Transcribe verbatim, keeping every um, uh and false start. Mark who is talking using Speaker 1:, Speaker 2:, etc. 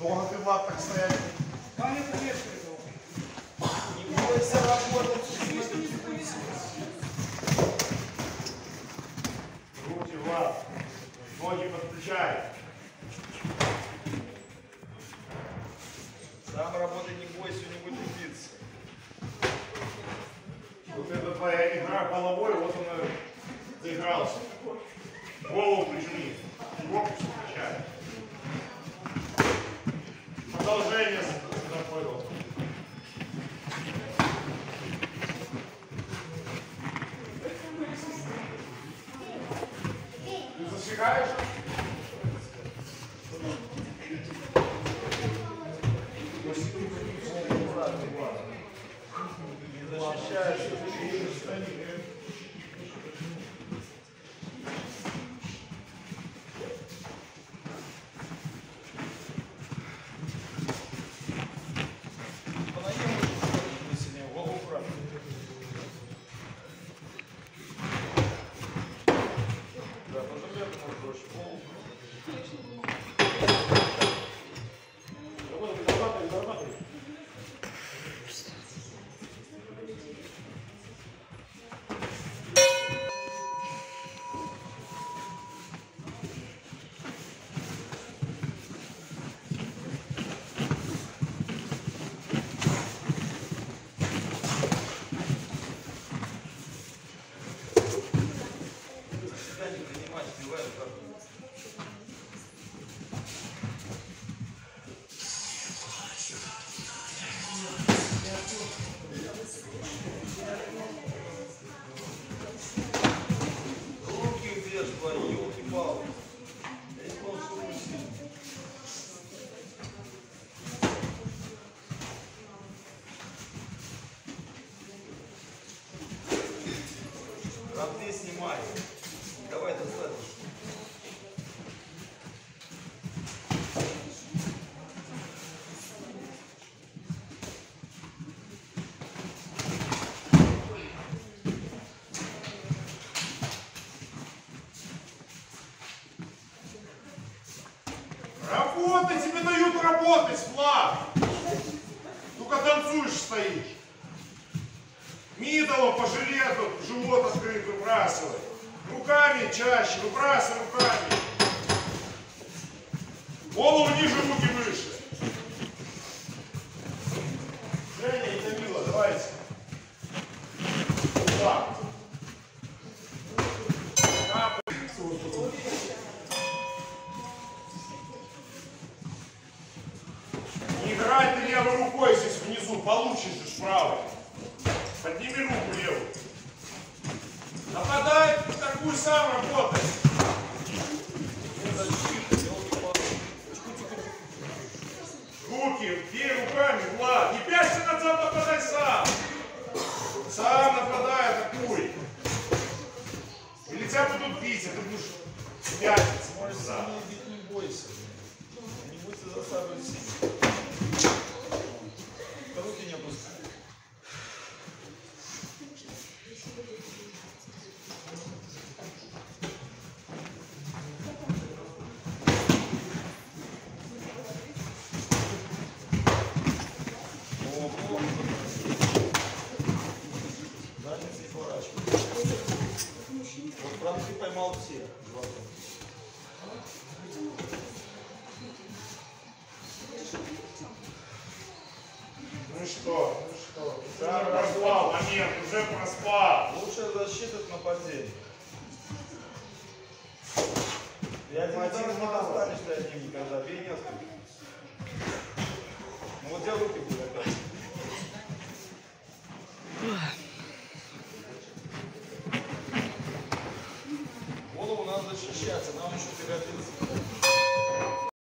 Speaker 1: Долго ты, Влад, так стоять?
Speaker 2: Ваня, привет,
Speaker 1: не бойся работать. Руки, Влад. Ноги подключай. Сам работай, не бойся, не будь убиться. Вот это твоя игра головой, вот она заигрался. Голову прижми, корпус включай. Продолжение сюда понял. Ты засекаешь? Не защищаешься, ты видишь, что они... Ты снимай. Давай достаточно. Работай, тебе дают работать, Влад. Только танцуешь, стоишь. Мидола по жилету, живот открыт, выбрасывай. Руками чаще, выбрасывай руками. Голову ниже, руки выше. Женя и Тамила, давайте. Так. Не играй ты левой рукой здесь внизу, получишь же правой. Подними руку левую. Нападай, такую сам работай. Руки, бей руками, Влад. Не пялься назад, нападай сам. Сам нападай, атакуй. Или тебя будут бить, а ты будешь пятиться.
Speaker 2: можешь сильнее бить, не бойся. Не будьте засаживать сильно. Руки не опускай. Вот правда ты поймал все.
Speaker 1: Ну что, ну что? Уже проспал момент, уже проспал.
Speaker 2: Лучшая защита от нападения. И один удар не достанешь ты от них никогда. Бей несколько. Ну вот делай руки будут опять. Голову надо защищаться, нам еще пригодится.